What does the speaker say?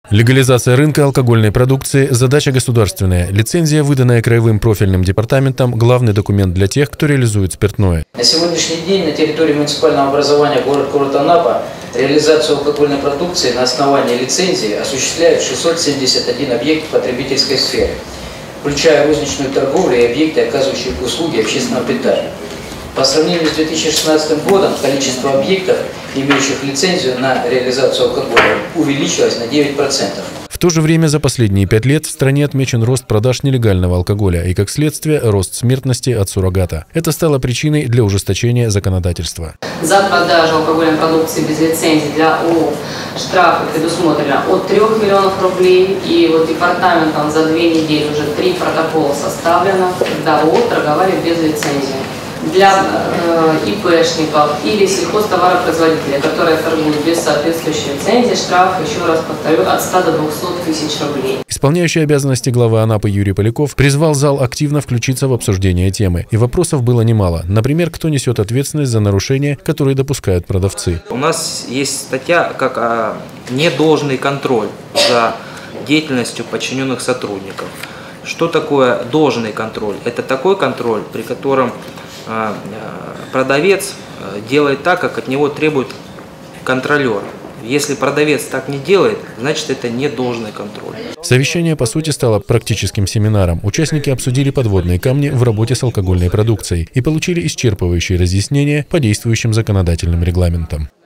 Легализация рынка алкогольной продукции – задача государственная. Лицензия, выданная краевым профильным департаментом, главный документ для тех, кто реализует спиртное. На сегодняшний день на территории муниципального образования город Анапа реализацию алкогольной продукции на основании лицензии осуществляет 671 объект в потребительской сфере, включая розничную торговлю и объекты, оказывающие услуги общественного питания. По сравнению с 2016 годом количество объектов, имеющих лицензию на реализацию алкоголя, увеличилось на 9%. В то же время за последние 5 лет в стране отмечен рост продаж нелегального алкоголя и, как следствие, рост смертности от суррогата. Это стало причиной для ужесточения законодательства. За продажу алкогольной продукции без лицензии для ООО штрафы предусмотрено от 3 миллионов рублей. И вот департаментом за 2 недели уже 3 протокола составлено, когда ООО торговали без лицензии. Для ИПшников или сельхозтоваропроизводителей, которые торгуют без соответствующей лицензии, штраф, еще раз повторю, от 100 до 200 тысяч рублей. Исполняющий обязанности главы Анапы Юрий Поляков призвал зал активно включиться в обсуждение темы. И вопросов было немало. Например, кто несет ответственность за нарушения, которые допускают продавцы. У нас есть статья как недолжный контроль за деятельностью подчиненных сотрудников. Что такое должный контроль? Это такой контроль, при котором продавец делает так, как от него требует контролер. Если продавец так не делает, значит это не должный контроль. Совещание, по сути, стало практическим семинаром. Участники обсудили подводные камни в работе с алкогольной продукцией и получили исчерпывающие разъяснения по действующим законодательным регламентам.